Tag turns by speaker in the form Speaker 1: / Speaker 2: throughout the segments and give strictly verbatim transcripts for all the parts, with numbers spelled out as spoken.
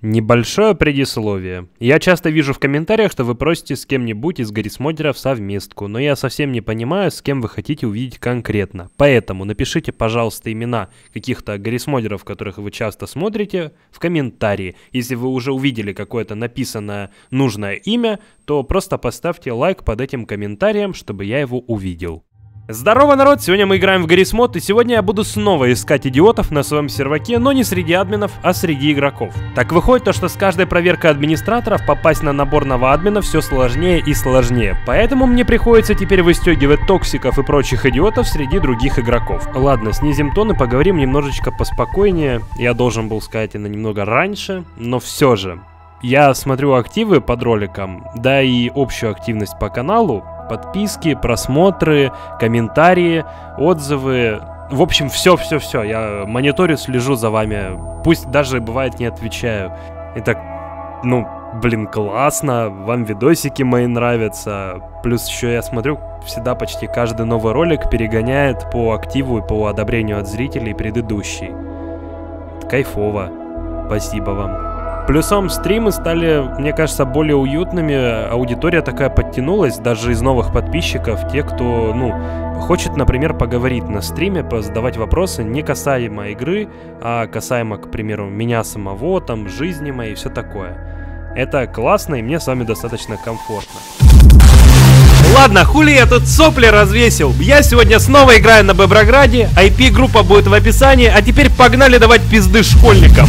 Speaker 1: Небольшое предисловие. Я часто вижу в комментариях, что вы просите с кем-нибудь из гаррисмодеров совместку, но я совсем не понимаю, с кем вы хотите увидеть конкретно. Поэтому напишите, пожалуйста, имена каких-то гаррисмодеров, которых вы часто смотрите, в комментарии. Если вы уже увидели какое-то написанное нужное имя, то просто поставьте лайк под этим комментарием, чтобы я его увидел. Здорово, народ! Сегодня мы играем в гаррисмод, и сегодня я буду снова искать идиотов на своем серваке, но не среди админов, а среди игроков. Так выходит то, что с каждой проверкой администраторов попасть на наборного админа все сложнее и сложнее. Поэтому мне приходится теперь выстегивать токсиков и прочих идиотов среди других игроков. Ладно, снизим тон и поговорим немножечко поспокойнее. Я должен был сказать это немного раньше, но все же. Я смотрю активы под роликом, да и общую активность по каналу. Подписки, просмотры, комментарии, отзывы. В общем, все-все-все. Я мониторю, слежу за вами. Пусть даже, бывает, не отвечаю. И так, ну, блин, классно. Вам видосики мои нравятся. Плюс еще я смотрю, всегда почти каждый новый ролик перегоняет по активу и по одобрению от зрителей предыдущий. Кайфово. Спасибо вам. Плюсом стримы стали, мне кажется, более уютными, аудитория такая подтянулась, даже из новых подписчиков, те, кто, ну, хочет, например, поговорить на стриме, задавать вопросы не касаемо игры, а касаемо, к примеру, меня самого, там, жизни моей и все такое. Это классно, и мне с вами достаточно комфортно. Ладно, хули я тут сопли развесил. Я сегодня снова играю на Беброграде, ай пи-группа будет в описании, а теперь погнали давать пизды школьникам.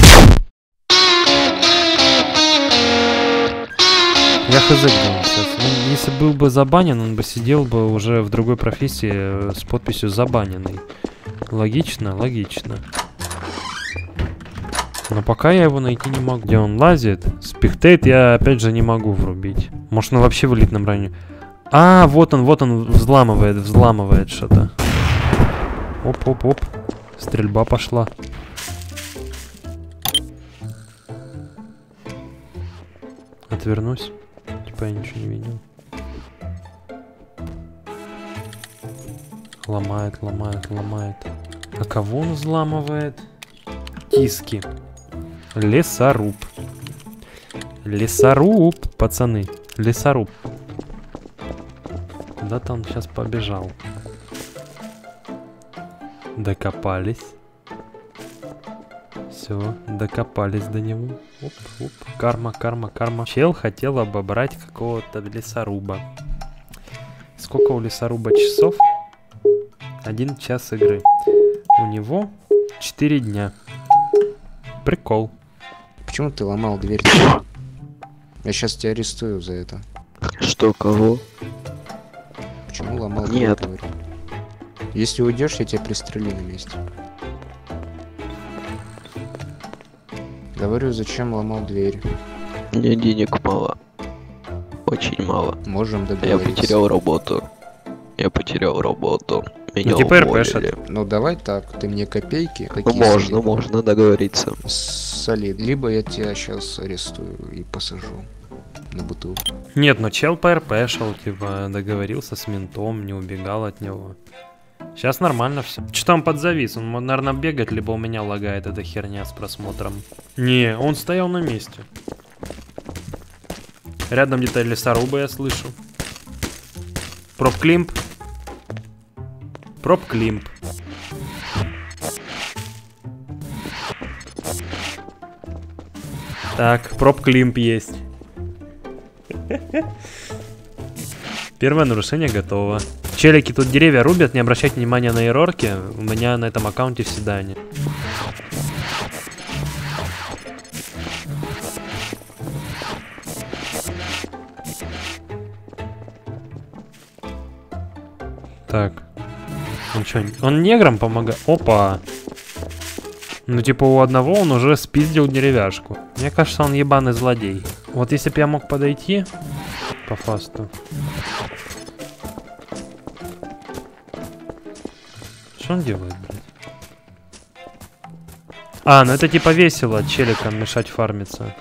Speaker 1: Я хз где он сейчас. Он, если был бы забанен, он бы сидел бы уже в другой профессии с подписью «забаненный». Логично? Логично. Но пока я его найти не могу. Где он лазит? Спектейт я опять же не могу врубить. Может, он вообще в элитном районе. А, вот он, вот он взламывает, взламывает что-то. Оп-оп-оп. Стрельба пошла. Отвернусь. Типа я ничего не видел. Ломает, ломает, ломает. А кого он взламывает? Тиски. Лесоруб. Лесоруб, пацаны. Лесоруб. Куда-то он сейчас побежал. Докопались. Все, докопались до него. Оп, оп. Карма, карма, карма. Чел хотел обобрать какого-то лесоруба. Сколько у лесоруба часов? Один час игры. У него четыре дня. Прикол.
Speaker 2: Почему ты ломал дверь? Я сейчас тебя арестую за это.
Speaker 3: Что, кого?
Speaker 2: Почему ломал
Speaker 3: Нет.
Speaker 2: дверь? Если уйдешь, я тебя пристрелю на месте. Говорю, зачем ломал дверь?
Speaker 3: Мне денег мало. Очень мало.
Speaker 2: Можем договориться.
Speaker 3: Я потерял работу. Я потерял работу. Меня
Speaker 1: ну типа
Speaker 3: уволили.
Speaker 2: Ну давай так, ты мне копейки.
Speaker 3: Ну можно, солид? можно договориться.
Speaker 2: Солид. Либо я тебя сейчас арестую и посажу на бутылку.
Speaker 1: Нет, ну чел по эр пэ шел, типа договорился с ментом, не убегал от него. Сейчас нормально все. Что там подзавис? Он, наверное, бегает, либо у меня лагает эта херня с просмотром. Не, он стоял на месте. Рядом где-то лесоруба я слышу. Проп-климп. Проп-климп. Так, проп-климп есть. Первое нарушение готово. Челики тут деревья рубят, не обращайте внимания на эрорки. У меня на этом аккаунте всегда они. Так. Он что, он неграм помогает? Опа. Ну типа у одного он уже спиздил деревяшку. Мне кажется, он ебаный злодей. Вот если бы я мог подойти по фасту. Что он делает, блядь? А, ну это типа весело челикам мешать фармиться.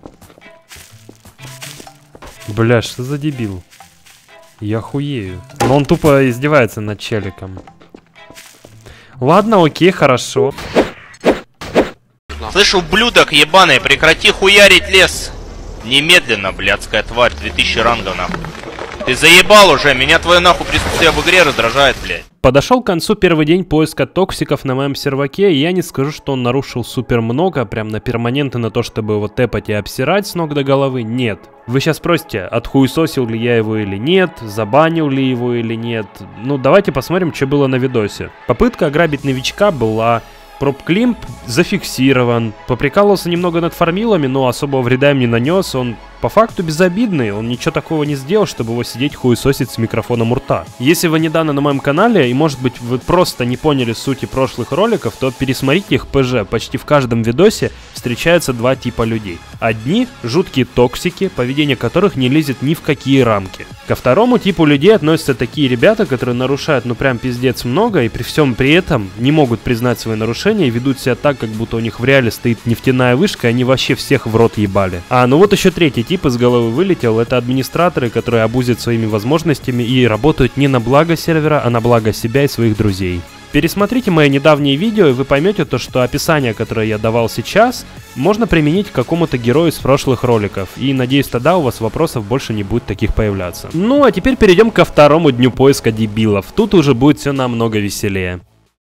Speaker 1: Бля, что за дебил? Я хуею. Но он тупо издевается над челиком. Ладно, окей, хорошо.
Speaker 4: Слышь, ублюдок ебаный, прекрати хуярить лес. Немедленно, блядская тварь, две тысячи рангов, нахуй. Ты заебал уже, меня твое нахуй присутствие в игре раздражает, блядь.
Speaker 1: Подошел к концу первый день поиска токсиков на моем серваке, и я не скажу, что он нарушил супер много, прям на перманенты, на то, чтобы его тэпать и обсирать с ног до головы, нет. Вы сейчас спросите, отхуесосил ли я его или нет, забанил ли его или нет. Ну, давайте посмотрим, что было на видосе. Попытка ограбить новичка была... Проб-климп зафиксирован, поприкалывался немного над фармилами, но особого вреда им не нанес, он по факту безобидный, он ничего такого не сделал, чтобы его сидеть хуесосить с микрофоном у рта. Если вы недавно на моем канале, и может быть вы просто не поняли сути прошлых роликов, то пересмотрите их ПЖ, почти в каждом видосе встречаются два типа людей. Одни — жуткие токсики, поведение которых не лезет ни в какие рамки. Ко второму типу людей относятся такие ребята, которые нарушают ну прям пиздец много, и при всем при этом не могут признать свои нарушения и ведут себя так, как будто у них в реале стоит нефтяная вышка, и они вообще всех в рот ебали. А, ну вот еще третий тип из головы вылетел, это администраторы, которые абузят своими возможностями и работают не на благо сервера, а на благо себя и своих друзей. Пересмотрите мои недавние видео, и вы поймете то, что описание, которое я давал сейчас, можно применить к какому-то герою из прошлых роликов. И надеюсь, тогда у вас вопросов больше не будет таких появляться. Ну а теперь перейдем ко второму дню поиска дебилов. Тут уже будет все намного веселее.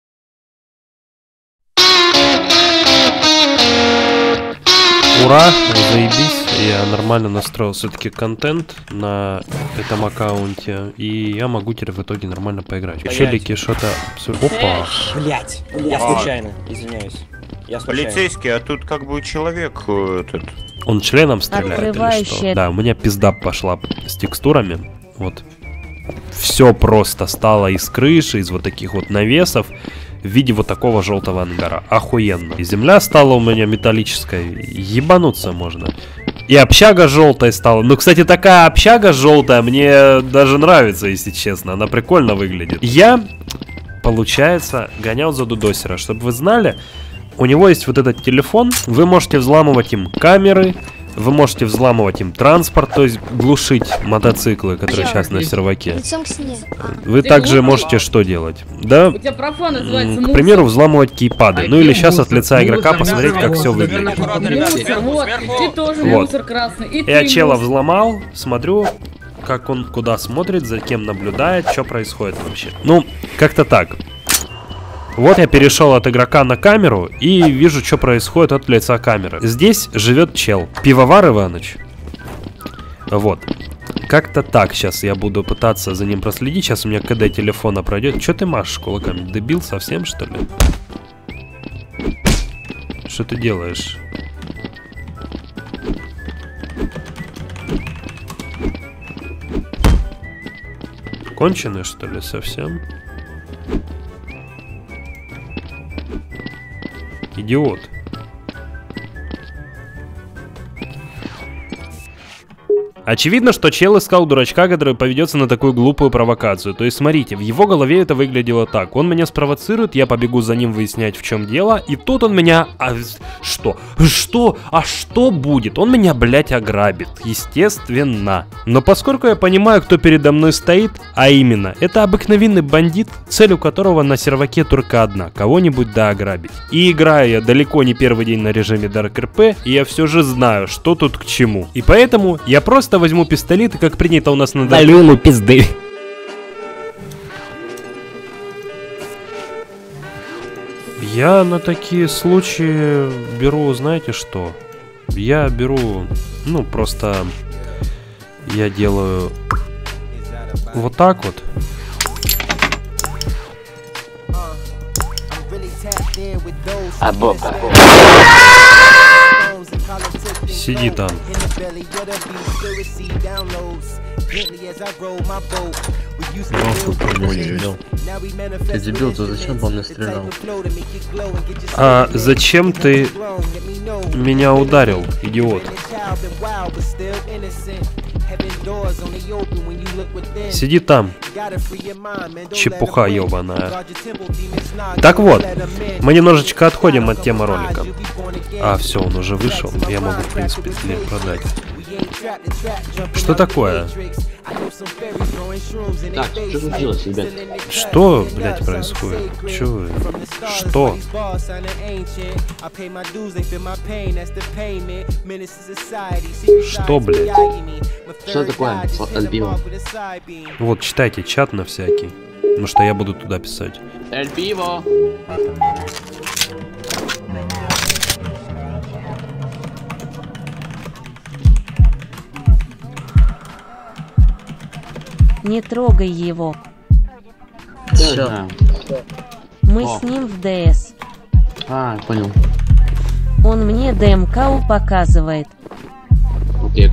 Speaker 1: Ура, заебись, я нормально настроил все-таки контент на этом аккаунте, и я могу теперь в итоге нормально поиграть. Челики что-то... Опа!
Speaker 5: Блять, я случайно, извиняюсь. Я случайно.
Speaker 6: Полицейский, а тут как бы человек этот...
Speaker 1: Он членом стреляет или что? Да, у меня пизда пошла с текстурами, вот. Все просто стало из крыши, из вот таких вот навесов. В виде вот такого желтого ангара. Охуенно. И земля стала у меня металлической. Ебануться можно. И общага желтая стала. Ну, кстати, такая общага желтая мне даже нравится, если честно. Она прикольно выглядит. Я, получается, гонял за дудосера. Чтобы вы знали, у него есть вот этот телефон. Вы можете взламывать им камеры. Вы можете взламывать им транспорт, то есть глушить мотоциклы, которые сейчас на серваке. Вы также можете что делать? Да, к примеру, взламывать кейпады. Ну или сейчас от лица игрока посмотреть, как все выглядит. Вот. Я чела взломал, смотрю, как он куда смотрит, за кем наблюдает, что происходит вообще. Ну, как-то так. Вот я перешел от игрока на камеру и вижу, что происходит от лица камеры. Здесь живет чел. Пивовар Иваныч. Вот. Как-то так сейчас я буду пытаться за ним проследить. Сейчас у меня КД телефона пройдет. Че ты машешь кулаками? Дебил совсем, что ли? Что ты делаешь? Конченый, что ли, совсем? Идиот. Очевидно, что чел искал дурачка, который поведется на такую глупую провокацию. То есть, смотрите, в его голове это выглядело так. Он меня спровоцирует, я побегу за ним выяснять, в чем дело. И тут он меня... А, что? Что? А что будет? Он меня, блядь, ограбит. Естественно. Но поскольку я понимаю, кто передо мной стоит, а именно, это обыкновенный бандит, цель у которого на серваке только одна. Кого-нибудь да ограбить. И играю я далеко не первый день на режиме Dark эр пи, и я все же знаю, что тут к чему. И поэтому я просто возьму пистолет, и как принято у нас на Dark...
Speaker 5: Даю ему пизды.
Speaker 1: Я на такие случаи беру, знаете что? Я беру, ну просто я делаю вот так вот.
Speaker 5: А бог.
Speaker 1: Сиди там.
Speaker 7: Нахуй по-моему не видел. Ты дебил, то зачем по мне стрелял?
Speaker 1: А зачем ты меня ударил, идиот? Сиди там. Чепуха ебаная. Так вот, мы немножечко отходим от темы ролика. А, все, он уже вышел. Я могу, в принципе, дверь продать. Что такое?
Speaker 7: Так, что случилось, ребят?
Speaker 1: Что, блядь, происходит? Чё вы? Что? Что, блядь?
Speaker 7: Что такое, Альбио?
Speaker 1: Вот, читайте чат на всякий. Потому что я буду туда писать.
Speaker 7: Альбио!
Speaker 8: Не трогай его.
Speaker 7: Всё.
Speaker 8: Мы
Speaker 7: О.
Speaker 8: с ним в ДС.
Speaker 7: А, понял.
Speaker 8: Он мне ДМК показывает.
Speaker 7: Окей.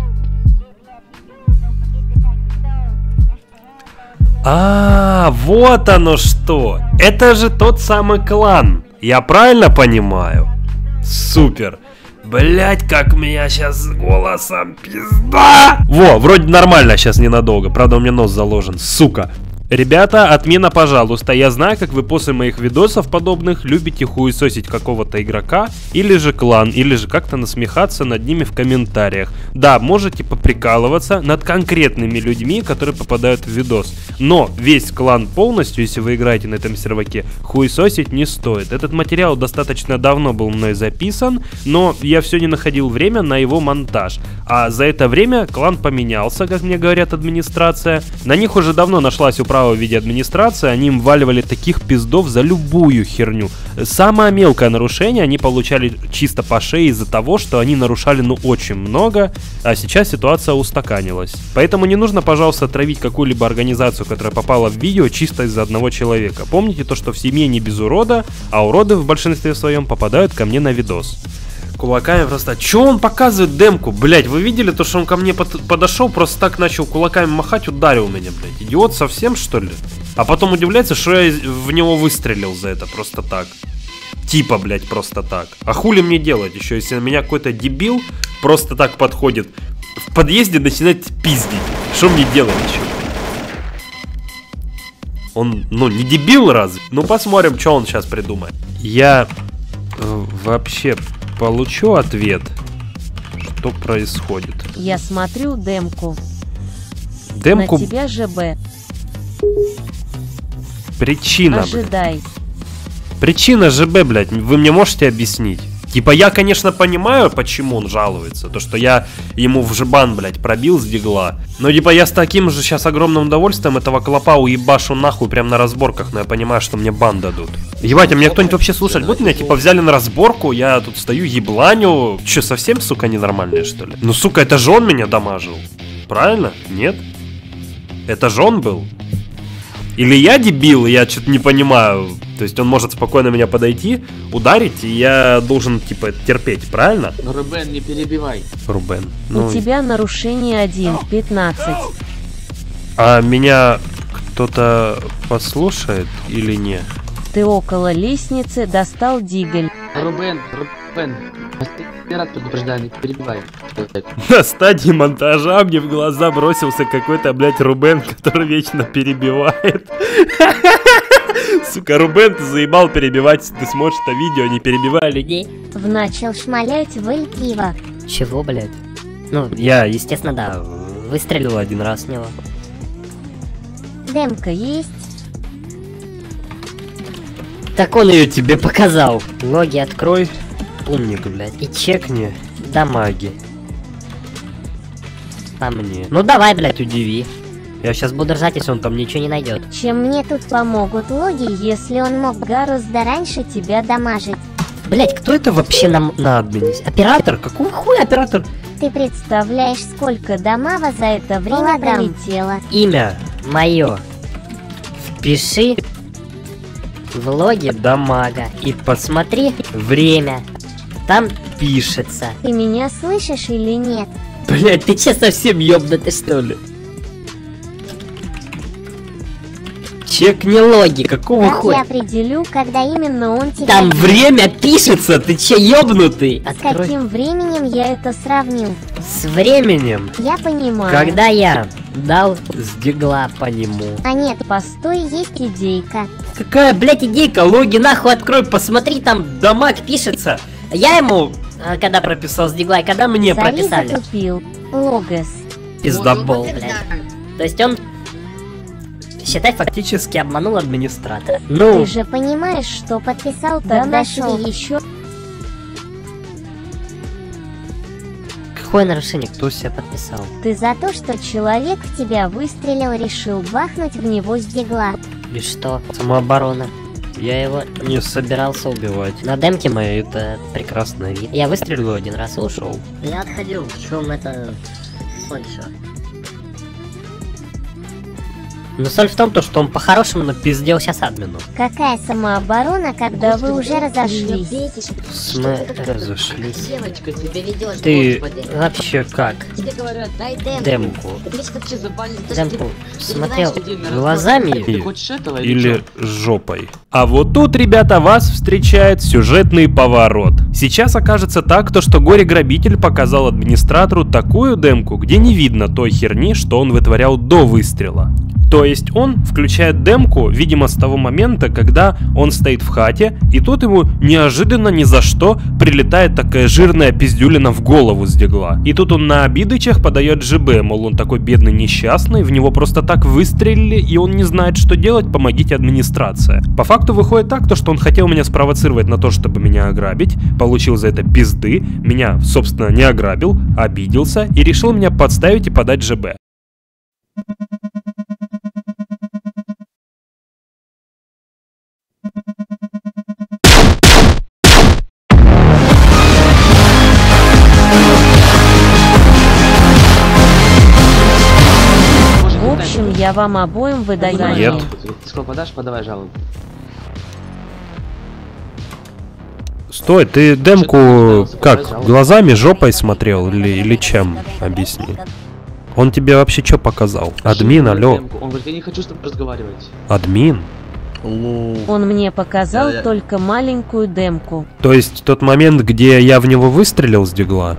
Speaker 1: А, вот оно что! Это же тот самый клан. Я правильно понимаю? Супер. Блять, как меня сейчас с голосом пизда! Во, вроде нормально сейчас ненадолго. Правда, у меня нос заложен. Сука. Ребята, отмена, пожалуйста. Я знаю, как вы после моих видосов подобных любите хуесосить какого-то игрока, или же клан, или же как-то насмехаться над ними в комментариях. Да, можете поприкалываться над конкретными людьми, которые попадают в видос. Но весь клан полностью, если вы играете на этом серваке, хуесосить не стоит. Этот материал достаточно давно был мной записан, но я все не находил время на его монтаж. А за это время клан поменялся, как мне говорят администрация. На них уже давно нашлась управа в виде администрации, они им валивали таких пиздов за любую херню. Самое мелкое нарушение они получали чисто по шее из-за того, что они нарушали ну очень много, а сейчас ситуация устаканилась. Поэтому не нужно, пожалуйста, травить какую-либо организацию, которая попала в видео чисто из-за одного человека. Помните то, что в семье не без урода, а уроды в большинстве своем попадают ко мне на видос. Кулаками просто... Чё он показывает демку? Блять, вы видели то, что он ко мне под подошел, просто так начал кулаками махать, ударил меня, блять. Идиот совсем, что ли? А потом удивляется, что я в него выстрелил за это просто так. Типа, блять, просто так. А хули мне делать еще, если на меня какой-то дебил просто так подходит в подъезде, начинает пиздить? Что мне делать еще? Он, ну, не дебил разве? Ну, посмотрим, что он сейчас придумает. Я э, вообще... получу ответ, что происходит.
Speaker 8: Я смотрю демку.
Speaker 1: Демку...
Speaker 8: На тебя ЖБ.
Speaker 1: Причина,
Speaker 8: Ожидай.
Speaker 1: блядь. Причина ЖБ, блядь, вы мне можете объяснить? Типа, я, конечно, понимаю, почему он жалуется. То, что я ему в жбан, блядь, пробил с дигла. Но, типа, я с таким же сейчас огромным удовольствием этого клопа уебашу нахуй прям на разборках. Но я понимаю, что мне бан дадут. Ебать, а меня кто-нибудь вообще слушать будет? Меня, типа, взяли на разборку, я тут стою, ебланю. Че, совсем, сука, ненормальные, что ли? Ну, сука, это же он меня дамажил. Правильно? Нет? Это же он был? Или я дебил, и я что-то не понимаю. То есть он может спокойно меня подойти, ударить, и я должен, типа, терпеть, правильно?
Speaker 7: Рубен, не перебивай.
Speaker 1: Рубен. Ну...
Speaker 8: У тебя нарушение один пятнадцать.
Speaker 1: А меня кто-то послушает или нет?
Speaker 8: Ты около лестницы достал дигель.
Speaker 7: Рубен, Рубен. Я рад предупреждаю, не перебивай.
Speaker 1: На стадии монтажа мне в глаза бросился какой-то, блядь, Рубен, который вечно перебивает. Сука, Рубен, ты заебал перебивать, ты смотришь это видео, не перебивай людей.
Speaker 9: Начал шмалять выль пива.
Speaker 10: Чего, блядь? Ну, я, естественно, да, выстрелил один раз в него.
Speaker 9: Демка есть?
Speaker 10: Так он ее тебе показал. Ноги открой, умник, блядь, и чекни дамаги. А мне? Ну давай, блядь, удиви. Я сейчас буду ржать, если он там ничего не найдет.
Speaker 9: Чем мне тут помогут логи, если он мог гораздо раньше тебя дамажить?
Speaker 10: Блять, кто это вообще нам на админе? Оператор? Какого хуя оператор?
Speaker 9: Ты представляешь, сколько дамага за это время пролетело?
Speaker 10: Имя мое впиши в логе дамага и посмотри время. Там пишется.
Speaker 9: Ты меня слышишь или нет?
Speaker 10: Блять, ты че совсем ёбнутый, что ли? Чекни логи, какого
Speaker 9: Как
Speaker 10: хуя?
Speaker 9: я определю, когда именно он тебя...
Speaker 10: Там время пишется, ты че ёбнутый?
Speaker 9: С
Speaker 10: Открой.
Speaker 9: каким временем я это сравнил?
Speaker 10: С временем?
Speaker 9: Я понимаю.
Speaker 10: Когда я дал с дигла по нему.
Speaker 9: А нет, постой, есть идейка.
Speaker 10: Какая, блядь, идейка? Логи нахуй открой, посмотри, там дамаг пишется. Я ему, когда прописал с дигла, и когда мне
Speaker 9: Зари
Speaker 10: прописали.
Speaker 9: затупил. Логос.
Speaker 10: пиздобол, блядь. То есть он, считай, фактически обманул администратора. Ну,
Speaker 9: Ты же понимаешь, что подписал, тогда шел еще.
Speaker 10: какое нарушение? Кто себя подписал?
Speaker 9: Ты за то, что человек в тебя выстрелил, решил бахнуть в него с дигла.
Speaker 10: И что? Самооборона. Я его не собирался убивать. На демке моей это прекрасный вид. Я выстрелил один раз и ушел. Я отходил, в чем это соль все. Но соль в том, то, что он по-хорошему напиздел сейчас админу.
Speaker 9: Какая самооборона, когда вы уже разошлись?
Speaker 10: Мы разошлись. Ты вообще как? Демку. Демку смотрел глазами
Speaker 1: Или жопой. А вот тут, ребята, вас встречает сюжетный поворот. Сейчас окажется так, то что горе-грабитель показал администратору такую демку, где не видно той херни, что он вытворял до выстрела. То есть он включает демку, видимо, с того момента, когда он стоит в хате, и тут ему неожиданно ни за что прилетает такая жирная пиздюлина в голову с дигла. И тут он на обидычах подает ЖБ, мол, он такой бедный несчастный, в него просто так выстрелили, и он не знает, что делать, помогите, администрация. По факту выходит так, то, что он хотел меня спровоцировать на то, чтобы меня ограбить, получил за это пизды, меня, собственно, не ограбил, обиделся и решил меня подставить и подать ЖБ.
Speaker 8: В общем, я вам обоим выдаю.
Speaker 1: Нет.
Speaker 5: Сколько подашь, подавай жалобу.
Speaker 1: Стой, ты демку как, глазами, жопой смотрел или, или чем? Объясни. Он тебе вообще что показал? Админ, алло.
Speaker 5: Он говорит, я не хочу с тобой разговаривать.
Speaker 1: Админ?
Speaker 8: Он мне показал только маленькую демку.
Speaker 1: То есть тот момент, где я в него выстрелил с дигла?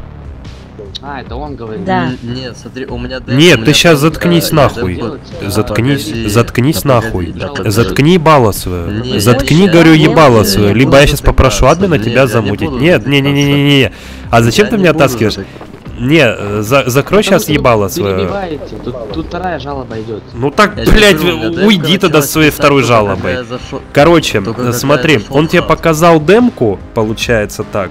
Speaker 5: А, это он говорит.
Speaker 8: Да.
Speaker 7: Нет, смотри, у меня...
Speaker 1: Нет, ты сейчас заткнись нахуй. Заткнись, заткнись нахуй. Заткни ебало свое. Заткни, говорю, ебало свое. Либо я сейчас попрошу админа тебя замутить. Нет, не-не-не-не-не. А зачем ты меня оттаскиваешь? Не, за, закрой сейчас ебало свое.
Speaker 5: Тут, тут вторая жалоба идет.
Speaker 1: Ну так, блядь, уйди тогда со своей второй жалобой. Короче, смотри, он тебе показал демку, получается так,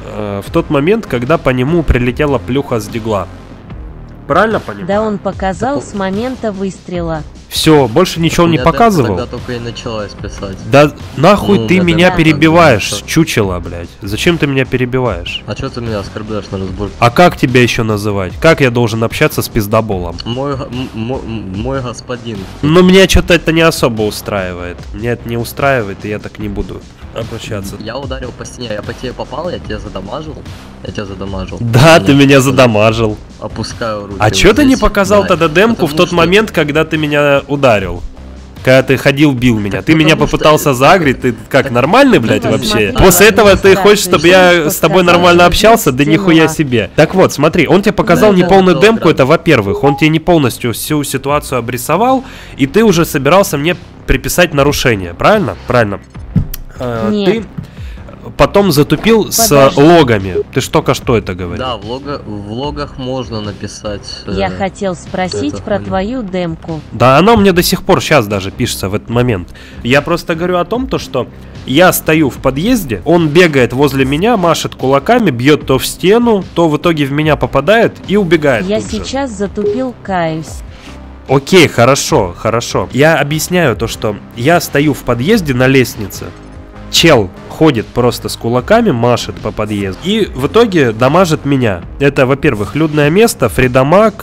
Speaker 1: в тот момент, когда по нему прилетела плюха с дигла. Правильно понимаю?
Speaker 8: Да, он показал с момента выстрела.
Speaker 1: Все, больше ничего он не показывал.
Speaker 7: Тогда только и началось писать.
Speaker 1: Да нахуй
Speaker 7: Ну,
Speaker 1: ты
Speaker 7: да,
Speaker 1: меня
Speaker 7: да,
Speaker 1: перебиваешь,
Speaker 7: да, да.
Speaker 1: чучело, блядь. Зачем ты меня перебиваешь?
Speaker 7: А что ты меня оскорбляешь на разбор?
Speaker 1: А как тебя еще называть? Как я должен общаться с пиздоболом?
Speaker 7: Мой, г- м- мой, мой господин.
Speaker 1: Но меня что-то это не особо устраивает. Меня это не устраивает, и я так не буду обращаться.
Speaker 7: Я ударил по стене, я по тебе попал, я тебя задамажил. Я тебя задамажил.
Speaker 1: Да, ты меня задамажил.
Speaker 7: Опускаю руки.
Speaker 1: А
Speaker 7: вот
Speaker 1: чё ты не
Speaker 7: здесь.
Speaker 1: показал
Speaker 7: Да,
Speaker 1: тогда демку в
Speaker 7: потому
Speaker 1: тот
Speaker 7: что-
Speaker 1: момент, когда ты меня ударил? Когда ты ходил, бил меня. Ты меня
Speaker 7: потому что-
Speaker 1: попытался загреть, ты как, нормальный, блядь,
Speaker 8: Ну,
Speaker 1: вообще?
Speaker 8: смотри,
Speaker 1: После этого ты
Speaker 8: администрация
Speaker 1: хочешь, чтобы я
Speaker 8: что
Speaker 1: с тобой
Speaker 8: сказала,
Speaker 1: нормально
Speaker 8: что
Speaker 1: общался? Да
Speaker 8: здесь
Speaker 1: нихуя
Speaker 8: дела.
Speaker 1: себе. Так вот, смотри, он тебе показал
Speaker 7: Да,
Speaker 1: неполную
Speaker 7: да,
Speaker 1: демку,
Speaker 7: да.
Speaker 1: это во-первых. Он тебе не полностью всю ситуацию обрисовал, и ты уже собирался мне приписать нарушение, правильно? Правильно. Э,
Speaker 8: Нет.
Speaker 1: Ты потом затупил с
Speaker 8: Подожди.
Speaker 1: логами. Ты ж только что это говорил.
Speaker 7: Да, в, лого, в логах можно написать. э,
Speaker 8: Я хотел спросить
Speaker 7: это
Speaker 8: про
Speaker 7: хуйня.
Speaker 8: твою демку.
Speaker 1: Да, она у меня до сих пор сейчас даже пишется в этот момент. Я просто говорю о том, то, что я стою в подъезде, он бегает возле меня, машет кулаками, бьет то в стену, то в итоге в меня попадает и убегает.
Speaker 8: Я
Speaker 1: тут же.
Speaker 8: сейчас затупил, каюсь.
Speaker 1: Окей, хорошо, хорошо. Я объясняю то, что я стою в подъезде на лестнице, чел ходит просто с кулаками, машет по подъезду, и в итоге дамажит меня. Это, во-первых, людное место, фридамаг.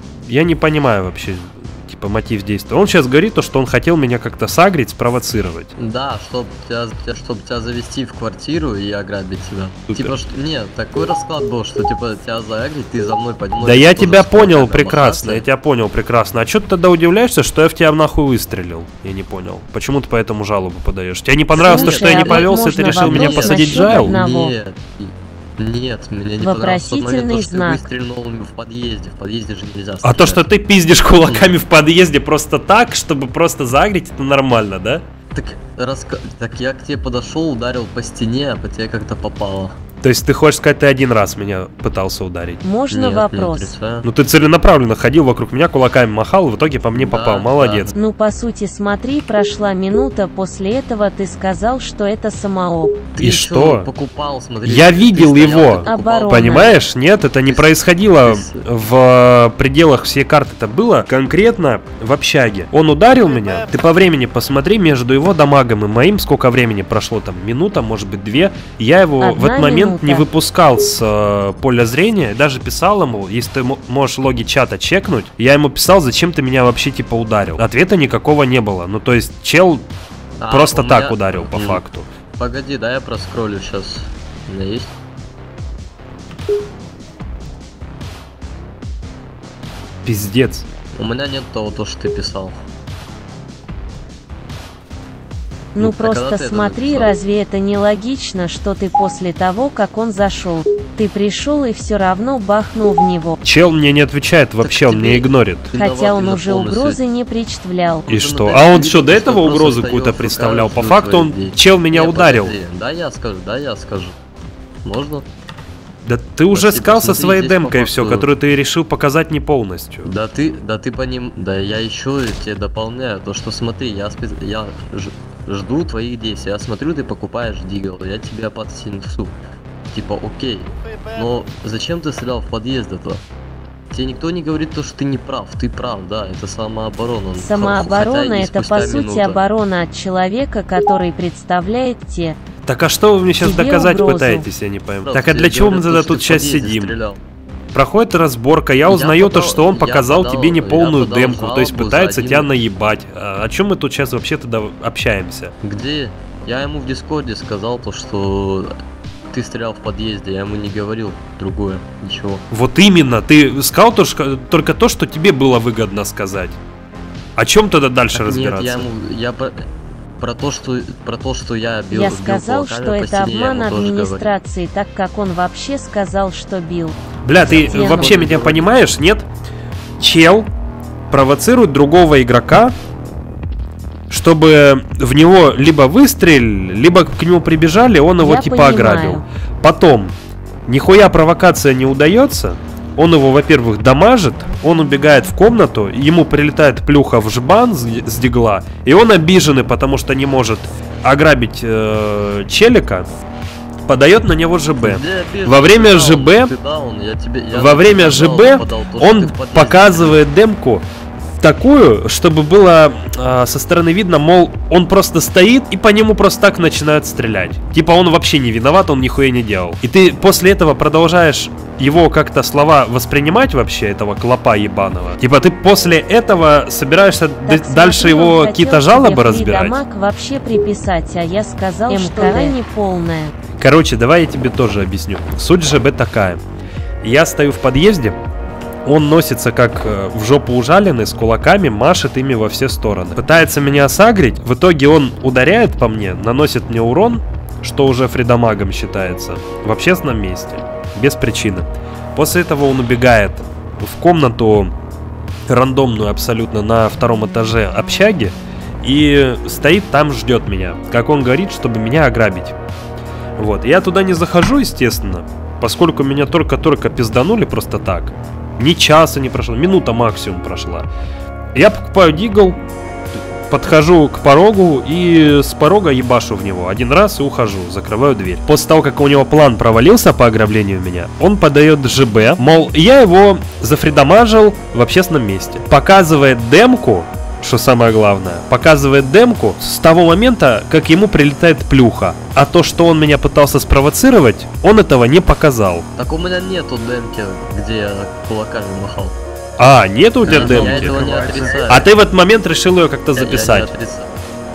Speaker 1: Я не понимаю вообще, типа, мотив действия. Он сейчас говорит то, что он хотел меня как-то сагрить, спровоцировать.
Speaker 7: Да, чтобы тебя, тебя, чтоб тебя завести в квартиру и ограбить тебя.
Speaker 1: Супер.
Speaker 7: Типа, что, нет, такой расклад был, что типа тебя загрить, ты за мной поднимаешь.
Speaker 1: Да я тебя понял прекрасно, я тебя понял прекрасно. А что ты тогда удивляешься, что я в тебя нахуй выстрелил? Я не понял. Почему ты поэтому жалобу подаешь? Тебе не понравилось то,
Speaker 8: Слушай,
Speaker 1: что я не
Speaker 8: а вот
Speaker 1: повелся, и ты
Speaker 8: можно
Speaker 1: решил меня
Speaker 8: вопрос
Speaker 1: посадить в
Speaker 8: насчет
Speaker 1: джайл?
Speaker 8: одного?
Speaker 7: Нет, нет, мне не понравилось тот момент,
Speaker 8: Вопросительный
Speaker 7: то, что ты
Speaker 8: знак.
Speaker 7: выстрелил в подъезде, в подъезде же нельзя
Speaker 1: А то,
Speaker 7: стрелять.
Speaker 1: что ты пиздишь кулаками в подъезде просто так, чтобы просто загреть, это нормально, да?
Speaker 7: Так, раска... так я к тебе подошел, ударил по стене, а по тебе как-то попало.
Speaker 1: То есть ты хочешь сказать, ты один раз меня пытался ударить?
Speaker 8: Можно
Speaker 7: Нет,
Speaker 8: вопрос?
Speaker 7: Не отрицаю.
Speaker 1: Ну ты целенаправленно ходил вокруг меня, кулаками махал, и в итоге по мне
Speaker 7: Да,
Speaker 1: попал. Молодец.
Speaker 8: Ну, по сути, смотри, прошла минута, после этого ты сказал, что это самооп.
Speaker 7: Ты
Speaker 1: И
Speaker 7: ещё
Speaker 1: что?
Speaker 7: Покупал, смотри.
Speaker 1: Я
Speaker 7: ты
Speaker 1: видел
Speaker 7: стоял,
Speaker 1: его.
Speaker 7: ты покупал.
Speaker 8: Оборона.
Speaker 1: Понимаешь? Нет, это не
Speaker 7: Ты с-
Speaker 1: происходило
Speaker 7: ты с-
Speaker 1: в пределах всей карты. Это было конкретно в общаге. Он ударил меня. Ты по времени посмотри, между его дамагом и моим сколько времени прошло, там минута, может быть две. Я его в
Speaker 8: Одна
Speaker 1: этот момент
Speaker 8: минута.
Speaker 1: не выпускал с э, поля зрения. Даже писал ему, если ты мо- можешь логи чата чекнуть, я ему писал, зачем ты меня вообще типа ударил. Ответа никакого не было. Ну то есть чел
Speaker 7: А,
Speaker 1: просто
Speaker 7: у
Speaker 1: так
Speaker 7: меня-
Speaker 1: ударил по
Speaker 7: М,
Speaker 1: факту.
Speaker 7: Погоди, да, я проскроллю сейчас. У меня есть?
Speaker 1: Пиздец.
Speaker 7: У меня нет того, то, что ты писал.
Speaker 8: Ну,
Speaker 7: Ну, а когда
Speaker 8: просто
Speaker 7: ты это
Speaker 8: смотри,
Speaker 7: написал?
Speaker 8: разве это не логично, что ты после того, как он зашел, ты пришел и все равно бахнул в него?
Speaker 1: Чел мне не отвечает вообще, он
Speaker 7: тебе-
Speaker 1: меня игнорит.
Speaker 8: Хотя он
Speaker 7: Виноват
Speaker 8: уже
Speaker 7: полностью.
Speaker 8: угрозы не представлял.
Speaker 1: И
Speaker 7: Ну,
Speaker 1: что?
Speaker 7: ну,
Speaker 1: А он
Speaker 7: ты
Speaker 1: что, до
Speaker 7: видишь,
Speaker 1: этого
Speaker 7: что просто
Speaker 1: угрозу
Speaker 7: стоял
Speaker 1: какую-то
Speaker 7: в
Speaker 1: представлял? По
Speaker 7: ФК,
Speaker 1: факту он,
Speaker 7: свои
Speaker 1: чел меня
Speaker 7: Не,
Speaker 1: ударил.
Speaker 7: подожди. Да, я скажу, да, я скажу. Можно?
Speaker 1: Да ты уже
Speaker 7: Спасибо.
Speaker 1: сказал со
Speaker 7: Смотри,
Speaker 1: своей
Speaker 7: здесь
Speaker 1: демкой
Speaker 7: по
Speaker 1: все,
Speaker 7: факту-
Speaker 1: которую ты решил показать не полностью.
Speaker 7: Да ты, да ты по ним, да я еще тебе дополняю, то что смотри, я, спец... я ж- жду твоих действий, я смотрю, ты покупаешь дигл, я тебя подсинцу, типа окей, но зачем ты стрелял в подъезд-то? Тебе никто не говорит то, что ты не прав, ты прав, да, это самооборона.
Speaker 8: Самооборона
Speaker 7: Хотя и
Speaker 8: это по
Speaker 7: спустя
Speaker 8: сути
Speaker 7: минуту.
Speaker 8: оборона от человека, который представляет те.
Speaker 1: Так а что вы мне сейчас
Speaker 8: Тебе
Speaker 1: доказать
Speaker 8: угрозу.
Speaker 1: пытаетесь, я не пойму.
Speaker 7: Правда,
Speaker 1: Так а
Speaker 7: я
Speaker 1: для чего мы
Speaker 7: говорю то,
Speaker 1: тогда
Speaker 7: что
Speaker 1: тут
Speaker 7: ты в
Speaker 1: сейчас
Speaker 7: подъезде
Speaker 1: сидим?
Speaker 7: стрелял.
Speaker 1: Проходит разборка, я
Speaker 7: Я
Speaker 1: узнаю то,
Speaker 7: подал-
Speaker 1: что он
Speaker 7: я
Speaker 1: показал
Speaker 7: подал-
Speaker 1: тебе
Speaker 7: я
Speaker 1: неполную
Speaker 7: подал
Speaker 1: демку, то есть
Speaker 7: жалобу
Speaker 1: пытается
Speaker 7: за
Speaker 1: тебя
Speaker 7: один-
Speaker 1: наебать. А о чем мы тут сейчас вообще тогда общаемся?
Speaker 7: Где? Я ему в Дискорде сказал то, что ты стрелял в подъезде, я ему не говорил другое, ничего.
Speaker 1: Вот именно, ты сказал то, что- только то, что тебе было выгодно сказать. О чем тогда дальше
Speaker 7: Так нет,
Speaker 1: разбираться?
Speaker 7: я ему, я про, про то, что про то, что я бил.
Speaker 8: Я
Speaker 7: бил
Speaker 8: сказал,
Speaker 7: кулаками
Speaker 8: что
Speaker 7: по
Speaker 8: это
Speaker 7: стене, я ему
Speaker 8: обман
Speaker 7: тоже говорил.
Speaker 8: администрации, так как он вообще сказал, что бил.
Speaker 1: Бля, ты
Speaker 8: Зачем?
Speaker 1: вообще меня понимаешь, нет? Чел провоцирует другого игрока, чтобы в него либо выстрелили, либо к нему прибежали, он его
Speaker 8: Я
Speaker 1: типа
Speaker 8: понимаю.
Speaker 1: ограбил. Потом, нихуя провокация не удается, он его, во-первых, дамажит, он убегает в комнату, ему прилетает плюха в жбан с, с дигла, и он обиженный, потому что не может ограбить э, челика, подает на него ЖБ.
Speaker 7: Где обижен?
Speaker 1: Во время
Speaker 7: Ты
Speaker 1: ЖБ,
Speaker 7: даун, ты даун, я тебе- я
Speaker 1: во
Speaker 7: тебе
Speaker 1: время
Speaker 7: сказал,
Speaker 1: ЖБ
Speaker 7: подал то, что
Speaker 1: он
Speaker 7: ты в подъезде.
Speaker 1: показывает демку такую, чтобы было а, со стороны видно, мол, он просто стоит и по нему просто так начинают стрелять. Типа он вообще не виноват, он нихуя не делал. И ты после этого продолжаешь его как-то слова воспринимать вообще, этого клопа ебаного. Типа ты после этого собираешься д-
Speaker 8: Так
Speaker 1: дальше
Speaker 8: смотри, он
Speaker 1: его
Speaker 8: хотел
Speaker 1: какие-то
Speaker 8: тебе
Speaker 1: жалобы разбирать.
Speaker 8: фридамаг вообще приписать, а я сказал, что это не полная.
Speaker 1: Короче, давай я тебе тоже объясню. Суть ЖБ такая. Я стою в подъезде, он носится как э, в жопу ужаленный, с кулаками, машет ими во все стороны. Пытается меня сагрить, в итоге он ударяет по мне, наносит мне урон, что уже фридамагом считается, в общественном месте, без причины. После этого он убегает в комнату рандомную абсолютно на втором этаже общаги и стоит там, ждет меня, как он говорит, чтобы меня ограбить. Вот, я туда не захожу, естественно, поскольку меня только-только пизданули просто так. Ни часа не прошло, минута максимум прошла. Я покупаю дигл, подхожу к порогу и с порога ебашу в него один раз и ухожу, закрываю дверь. После того, как у него план провалился по ограблению меня, он подает ЖБ, мол, я его зафридамажил в общественном месте. Показывает демку, что самое главное, показывает демку с того момента, как ему прилетает плюха. А то, что он меня пытался спровоцировать, он этого не показал.
Speaker 7: Так у меня нету демки, где я кулаками махал.
Speaker 1: А, нет у тебя
Speaker 7: Я
Speaker 1: демки?
Speaker 7: этого не отрицаю.
Speaker 1: А ты в этот момент решил ее как-то
Speaker 7: Я- я не
Speaker 1: записать?
Speaker 7: отрицаю.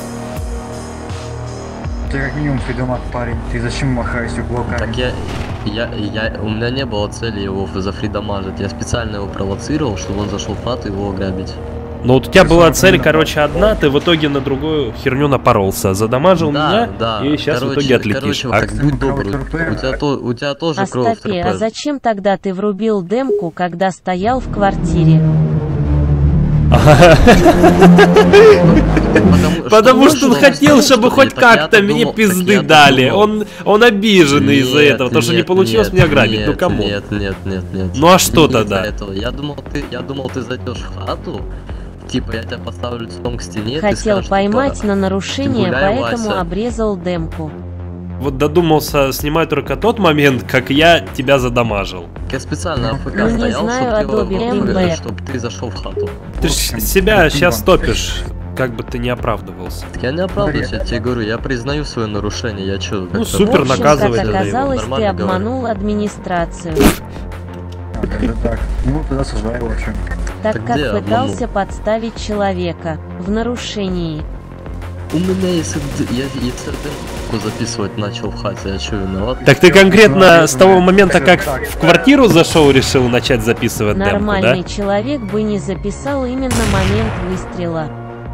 Speaker 11: Ты как минимум фридамаг, парень. Ты зачем махаешься кулаками?
Speaker 7: Так я, я, я, у меня не было цели его зафридамажить. Я специально его провоцировал, чтобы он зашел в хату и его ограбить.
Speaker 1: Но вот у тебя была цель, короче, одна, ты в итоге на другую херню напоролся. Задамажил
Speaker 7: Да,
Speaker 1: меня,
Speaker 7: да.
Speaker 1: и сейчас в
Speaker 7: Короче-
Speaker 1: итоге отлетишь.
Speaker 7: короче,
Speaker 1: А
Speaker 7: так будь добр, у тебя, то, у тебя тоже кровь в
Speaker 8: Остапе, а
Speaker 7: ТРП.
Speaker 8: зачем тогда ты врубил демку, когда стоял в квартире?
Speaker 7: Потому,
Speaker 1: Потому что он
Speaker 7: что
Speaker 1: хотел,
Speaker 7: что
Speaker 1: чтобы хоть
Speaker 7: я-
Speaker 1: как-то
Speaker 7: я-то
Speaker 1: мне
Speaker 7: думал-
Speaker 1: пизды
Speaker 7: так я-то
Speaker 1: дали.
Speaker 7: думал.
Speaker 1: Он, он обиженный из-за
Speaker 7: Нет,
Speaker 1: этого, потому что не
Speaker 7: нет,
Speaker 1: получилось
Speaker 7: нет,
Speaker 1: меня ограбить.
Speaker 7: нет,
Speaker 1: Ну кому?
Speaker 7: Нет, нет, нет, нет.
Speaker 1: Ну а что
Speaker 7: Не
Speaker 1: тогда?
Speaker 7: из-за этого. Я думал, ты, я думал, ты зайдешь в хату. Типа, я тебя поставлю лицом к стене. ты
Speaker 8: Хотел
Speaker 7: скажешь,
Speaker 8: поймать
Speaker 7: типа,
Speaker 8: на нарушение,
Speaker 7: гуляй,
Speaker 8: поэтому
Speaker 7: Вася.
Speaker 8: обрезал демку.
Speaker 1: Вот додумался снимать только тот момент, как я тебя задамажил.
Speaker 7: Я специально АФК
Speaker 8: Ну, не
Speaker 7: стоял,
Speaker 8: знаю,
Speaker 7: чтобы
Speaker 8: Adobe эм бэ.
Speaker 7: ты зашел в хату.
Speaker 1: Ты ж себя сейчас топишь, как бы ты не оправдывался.
Speaker 7: Так я не оправдываюсь, я тебе говорю, я признаю свое нарушение, я чё?
Speaker 1: Ну,
Speaker 7: как-то-
Speaker 1: супер,
Speaker 8: В общем,
Speaker 1: наказывай
Speaker 8: как
Speaker 1: тогда его.
Speaker 8: оказалось, ты
Speaker 7: Нормально говорю.
Speaker 8: обманул администрацию,
Speaker 11: А, даже так. Ну, тогда сажаю, в общем.
Speaker 8: так
Speaker 7: Так
Speaker 8: как
Speaker 7: где
Speaker 8: пытался
Speaker 7: обманул?
Speaker 8: подставить человека в нарушении.
Speaker 7: У меня есть, я если ты записывать начал в хате, я чё виноват?
Speaker 1: Так ты конкретно с того
Speaker 11: Ну,
Speaker 1: момента,
Speaker 11: это
Speaker 1: как
Speaker 11: так.
Speaker 1: в квартиру зашел, решил начать записывать демку, да?
Speaker 8: Нормальный человек бы не записал именно момент выстрела.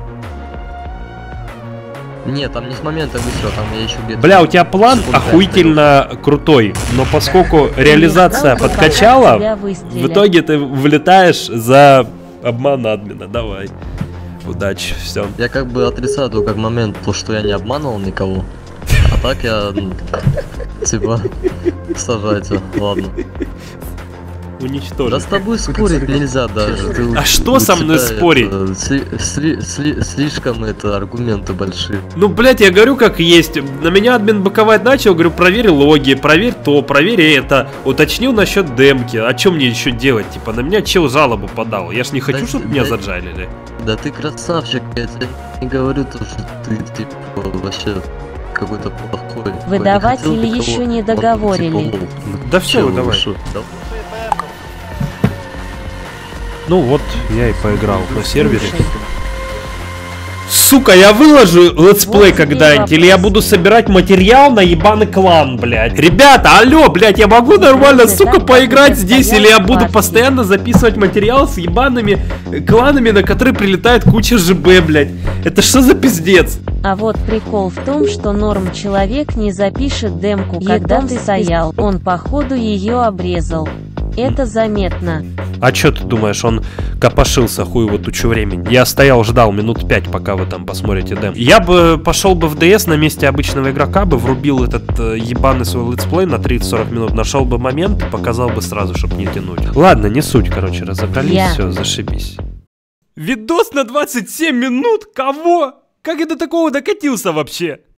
Speaker 7: Нет, там не с момента выстрела, там я еще где-то...
Speaker 1: Бля, у тебя план
Speaker 7: секунд пять
Speaker 1: охуительно крутой, но поскольку реализация
Speaker 8: Не ждал, пока
Speaker 1: подкачала,
Speaker 8: тебя
Speaker 1: в
Speaker 8: выстрелят.
Speaker 1: итоге ты влетаешь за обман админа. Давай. Удачи, все.
Speaker 7: Я как бы отрицаю только как момент, то, что я не обманывал никого. А так я, ну, типа, сажайте, ладно. Да
Speaker 1: Уничтожить.
Speaker 7: с тобой спорить нельзя даже. Ты
Speaker 1: А
Speaker 7: у-
Speaker 1: что
Speaker 7: у
Speaker 1: со мной
Speaker 7: тебя
Speaker 1: спорить?
Speaker 7: это, сли- сли- сли- слишком это аргументы большие.
Speaker 1: Ну, блять, я говорю как есть. На меня админ быковать начал, говорю, проверь логи, проверь то, проверь это. Уточнил насчет демки. А что мне еще делать? Типа, на меня чел жалобу подал. Я ж не хочу,
Speaker 7: Да,
Speaker 1: чтобы меня
Speaker 7: да.
Speaker 1: заджалили.
Speaker 7: Да ты красавчик, я тебе не говорю то, что ты типа вообще какой-то плохой.
Speaker 8: Выдавать
Speaker 7: Не хотел
Speaker 8: или
Speaker 7: никого,
Speaker 8: еще не
Speaker 7: он, типа,
Speaker 8: договорили?
Speaker 7: лол.
Speaker 1: Да все,
Speaker 7: Чел,
Speaker 1: давай.
Speaker 7: шо, да?
Speaker 1: Ну вот, я и поиграл на сервере. Сука, я выложу летсплей
Speaker 8: Вот тебе
Speaker 1: когда-нибудь, или я
Speaker 8: вопрос.
Speaker 1: буду собирать материал на ебаный клан, блядь. Ребята, алло, блядь, я могу нормально,
Speaker 8: Если
Speaker 1: сука,
Speaker 8: так,
Speaker 1: поиграть
Speaker 8: как
Speaker 1: здесь,
Speaker 8: стоял
Speaker 1: или я
Speaker 8: в
Speaker 1: буду
Speaker 8: партии.
Speaker 1: постоянно записывать материал с ебаными э, кланами, на которые прилетает куча ЖБ, блядь. Это что за пиздец?
Speaker 8: А вот прикол в том, что норм человек не запишет демку, когда ты стоял, он походу ее обрезал. Это заметно.
Speaker 1: А чё ты думаешь, он копошился хуй его тучу времени? Я стоял, ждал минут пять, пока вы там посмотрите дем. Я бы пошел бы в ДС на месте обычного игрока, бы врубил этот э, ебаный свой летсплей на тридцать-сорок минут, нашел бы момент и показал бы сразу, чтобы не тянуть. Ладно, не суть, короче, разобрались,
Speaker 8: Я.
Speaker 1: все, зашибись. Видос на двадцать семь минут? Кого? Как я до такого докатился вообще?